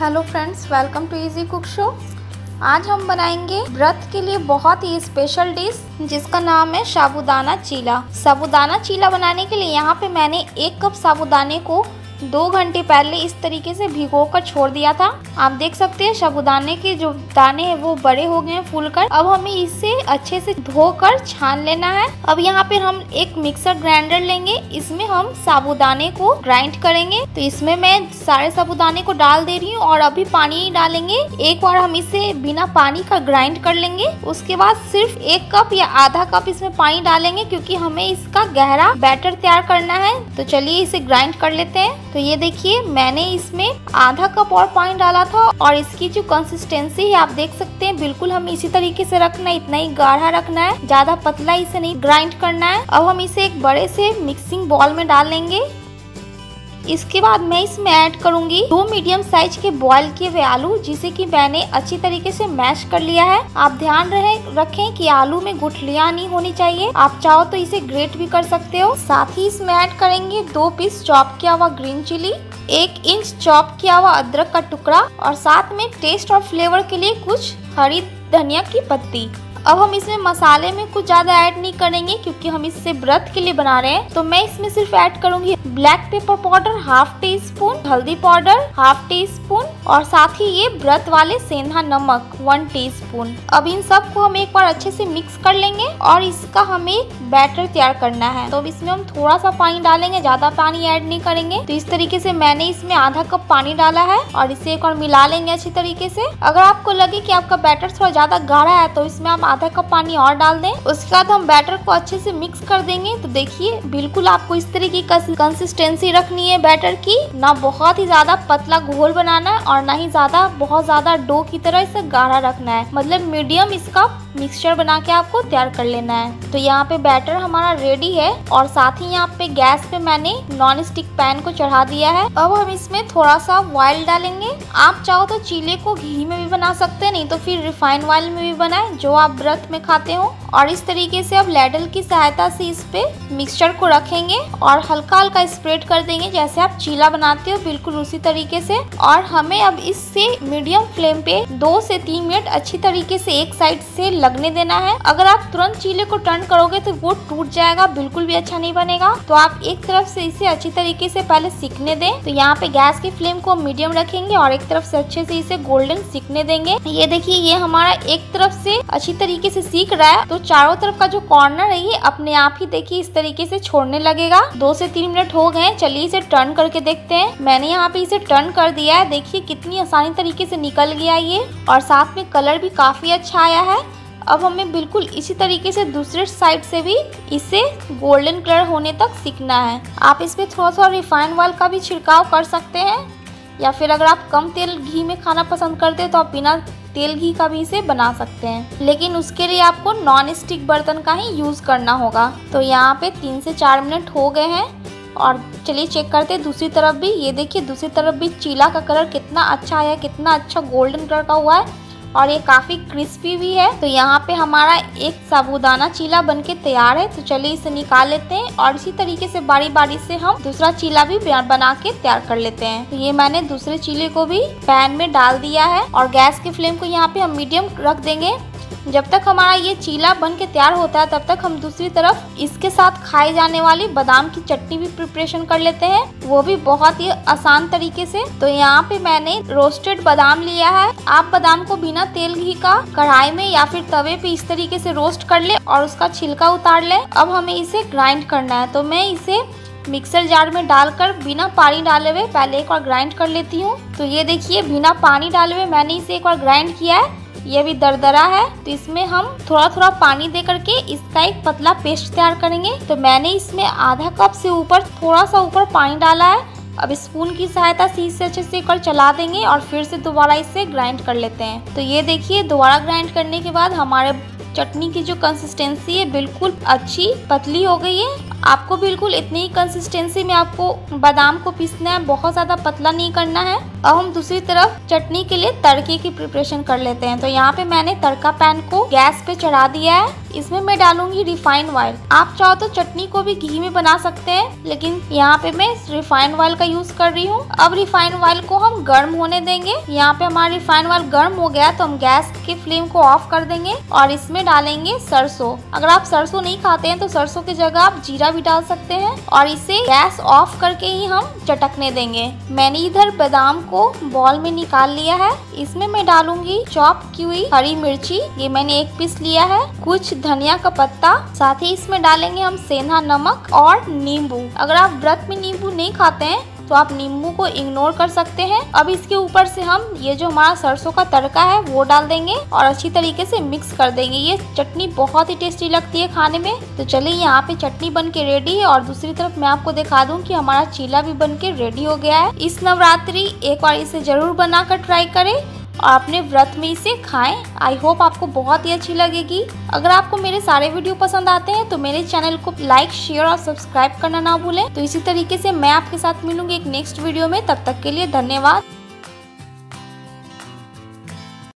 Hello friends, welcome to easy cook show. आज हम बनाएंगे व्रत के लिए बहुत ही स्पेशल डिश जिसका नाम है साबूदाना चीला। साबूदाना चीला बनाने के लिए यहाँ पे मैंने 1 कप साबूदाने को 2 घंटे पहले इस तरीके से भिगोकर छोड़ दिया था। आप देख सकते हैं साबूदाने के जो दाने हैं वो बड़े हो गए हैं फूलकर। अब हमें इसे अच्छे से धोकर छान लेना है। अब यहाँ पे हम एक मिक्सर ग्राइंडर लेंगे, इसमें हम साबूदाने को ग्राइंड करेंगे। तो इसमें मैं सारे साबूदाने को डाल दे रही हूँ और अभी पानी नहीं डालेंगे। एक बार हम इसे बिना पानी का ग्राइंड कर लेंगे। उसके बाद सिर्फ 1 कप या आधा कप इसमें पानी डालेंगे क्योंकि हमें इसका गहरा बैटर तैयार करना है। तो चलिए इसे ग्राइंड कर लेते हैं। तो ये देखिए मैंने इसमें आधा कप और पानी डाला था और इसकी जो कंसिस्टेंसी है आप देख सकते हैं, बिल्कुल हमें इसी तरीके से रखना है, इतना ही गाढ़ा रखना है, ज्यादा पतला इसे नहीं ग्राइंड करना है। अब हम इसे एक बड़े से मिक्सिंग बाउल में डाल लेंगे। इसके बाद मैं इसमें ऐड करूंगी 2 मीडियम साइज के बॉईल किए हुए आलू, जिसे कि मैंने अच्छी तरीके से मैश कर लिया है। आप ध्यान रखें कि आलू में गुठलियां नहीं होनी चाहिए। आप चाहो तो इसे ग्रेट भी कर सकते हो। साथ ही इसमें ऐड करेंगे 2 पीस चॉप किया हुआ ग्रीन चिली, 1 इंच चॉप किया हुआ अदरक का टुकड़ा और साथ में टेस्ट और फ्लेवर के लिए कुछ हरी धनिया की पत्ती। अब हम इसमें मसाले में कुछ ज्यादा ऐड नहीं करेंगे क्योंकि हम इससे व्रत के लिए बना रहे हैं। तो मैं इसमें सिर्फ ऐड करूंगी ब्लैक पेपर पाउडर ½ टीस्पून, हल्दी पाउडर ½ टीस्पून और साथ ही ये व्रत वाले सेंधा नमक 1 टीस्पून। अब इन सब को हम एक बार अच्छे से मिक्स कर लेंगे और इसका हमें बैटर तैयार करना है। तो अब इसमें हम थोड़ा सा पानी डालेंगे, ज्यादा पानी ऐड नहीं करेंगे। तो इस तरीके से मैंने इसमें आधा कप पानी डाला है और इसे एक बार मिला लेंगे अच्छी तरीके से। अगर आपको लगे कि आपका बैटर थोड़ा ज्यादा गाढ़ा है तो इसमें आप आधा कप पानी और डाल दें। उसके बाद हम बैटर को अच्छे से मिक्स कर देंगे। तो देखिए बिल्कुल आपको इस तरह की कंसिस्टेंसी रखनी है बैटर की, ना बहुत ही ज्यादा पतला घोल बनाना है और ना ही बहुत ज्यादा डो की तरह इसे गाढ़ा रखना है। मतलब मीडियम इसका मिक्सचर बना के आपको तैयार कर लेना है। तो यहाँ पे बैटर हमारा रेडी है और साथ ही यहाँ पे गैस पे मैंने नॉन स्टिक पैन को चढ़ा दिया है। अब हम इसमें थोड़ा सा ऑयल डालेंगे। आप चाहो तो चीले को घी में भी बना सकते हैं, नहीं तो फिर रिफाइंड ऑयल में भी बनाएं जो आप व्रत में खाते हो। और इस तरीके से अब लैडल की सहायता से इस पे मिक्सचर को रखेंगे और हल्का हल्का स्प्रेड कर देंगे जैसे आप चीला बनाते हो, बिल्कुल उसी तरीके से। और हमें अब इससे मीडियम फ्लेम पे 2 से 3 मिनट अच्छी तरीके से एक साइड से लगने देना है। अगर आप तुरंत चीले को टर्न करोगे तो वो टूट जाएगा, बिल्कुल भी अच्छा नहीं बनेगा। तो आप एक तरफ से इसे अच्छी तरीके से पहले सीखने दें। तो यहाँ पे गैस की फ्लेम को मीडियम रखेंगे और एक तरफ से अच्छे से इसे गोल्डन सीखने देंगे। ये देखिए ये हमारा एक तरफ से अच्छी तरीके से सीख रहा है। तो चारों तरफ का जो कॉर्नर है ये अपने आप ही देखिए इस तरीके से छोड़ने लगेगा। 2 से 3 मिनट हो गए। चलिए इसे टर्न करके देखते हैं। मैंने यहाँ पे इसे टर्न कर दिया है। देखिए कितनी आसानी तरीके से निकल गया ये और साथ में कलर भी काफी अच्छा आया है। अब हमें बिल्कुल इसी तरीके से दूसरे साइड से भी इसे गोल्डन कलर होने तक सीखना है। आप इस पे थोड़ा सा रिफाइंड ऑयल का भी छिड़काव कर सकते हैं या फिर अगर आप कम तेल घी में खाना पसंद करते हैं तो आप बिना तेल घी का भी इसे बना सकते हैं, लेकिन उसके लिए आपको नॉन स्टिक बर्तन का ही यूज करना होगा। तो यहाँ पे 3 से 4 मिनट हो गए हैं और चलिए चेक करते हैं दूसरी तरफ भी। ये देखिए दूसरी तरफ भी चीला का कलर कितना अच्छा है, कितना अच्छा गोल्डन कलर का हुआ है और ये काफी क्रिस्पी भी है। तो यहाँ पे हमारा एक साबूदाना चीला बनके तैयार है। तो चलिए इसे निकाल लेते हैं और इसी तरीके से बारी बारी से हम दूसरा चीला भी बना के तैयार कर लेते हैं। तो ये मैंने दूसरे चीले को भी पैन में डाल दिया है और गैस की फ्लेम को यहाँ पे हम मीडियम रख देंगे। जब तक हमारा ये चीला बन के तैयार होता है तब तक हम दूसरी तरफ इसके साथ खाई जाने वाली बादाम की चटनी भी प्रिपरेशन कर लेते हैं, वो भी बहुत ही आसान तरीके से। तो यहाँ पे मैंने रोस्टेड बादाम लिया है। आप बादाम को बिना तेल घी का कढ़ाई में या फिर तवे पे इस तरीके से रोस्ट कर ले और उसका छिलका उतार ले। अब हमें इसे ग्राइंड करना है। तो मैं इसे मिक्सर जार में डालकर बिना पानी डाले हुए पहले एक बार ग्राइंड कर लेती हूँ। तो ये देखिए बिना पानी डाले हुए मैंने इसे एक बार ग्राइंड किया है। ये भी दरदरा है तो इसमें हम थोड़ा थोड़ा पानी दे करके इसका एक पतला पेस्ट तैयार करेंगे। तो मैंने इसमें आधा कप से ऊपर थोड़ा सा ऊपर पानी डाला है। अब स्पून की सहायता से इसे अच्छे से एक बार चला देंगे और फिर से दोबारा इसे ग्राइंड कर लेते हैं। तो ये देखिए दोबारा ग्राइंड करने के बाद हमारे चटनी की जो कंसिस्टेंसी है बिल्कुल अच्छी पतली हो गई है। आपको बिल्कुल इतनी ही कंसिस्टेंसी में आपको बादाम को पीसना है, बहुत ज़्यादा पतला नहीं करना है। अब हम दूसरी तरफ चटनी के लिए तड़के की प्रिपरेशन कर लेते हैं। तो यहाँ पे मैंने तड़का पैन को गैस पे चढ़ा दिया है। इसमें मैं डालूंगी रिफाइंड ऑयल। आप चाहो तो चटनी को भी घी में बना सकते हैं, लेकिन यहाँ पे मैं रिफाइंड ऑयल का यूज कर रही हूँ। अब रिफाइंड ऑयल को हम गर्म होने देंगे। यहाँ पे हमारा रिफाइंड ऑयल गर्म हो गया तो हम गैस की फ्लेम को ऑफ कर देंगे और इसमें डालेंगे सरसों। अगर आप सरसों नहीं खाते हैं तो सरसों की जगह आप जीरा भी डाल सकते हैं और इसे गैस ऑफ करके ही हम चटकने देंगे। मैंने इधर बादाम को बॉल में निकाल लिया है। इसमें मैं डालूंगी चॉप की हुई हरी मिर्ची, ये मैंने 1 पीस लिया है, कुछ धनिया का पत्ता, साथ ही इसमें डालेंगे हम सेंधा नमक और नींबू। अगर आप व्रत में नींबू नहीं खाते हैं तो आप नींबू को इग्नोर कर सकते हैं। अब इसके ऊपर से हम ये जो हमारा सरसों का तड़का है वो डाल देंगे और अच्छी तरीके से मिक्स कर देंगे। ये चटनी बहुत ही टेस्टी लगती है खाने में। तो चलिए यहाँ पे चटनी बन के रेडी है और दूसरी तरफ मैं आपको दिखा दूं कि हमारा चीला भी बन के रेडी हो गया है। इस नवरात्रि एक बार इसे जरूर बनाकर ट्राई करें और अपने व्रत में इसे खाएं। आई होप आपको बहुत ही अच्छी लगेगी। अगर आपको मेरे सारे वीडियो पसंद आते हैं तो मेरे चैनल को लाइक, शेयर और सब्सक्राइब करना ना भूलें। तो इसी तरीके से मैं आपके साथ मिलूंगी एक नेक्स्ट वीडियो में। तब तक के लिए धन्यवाद।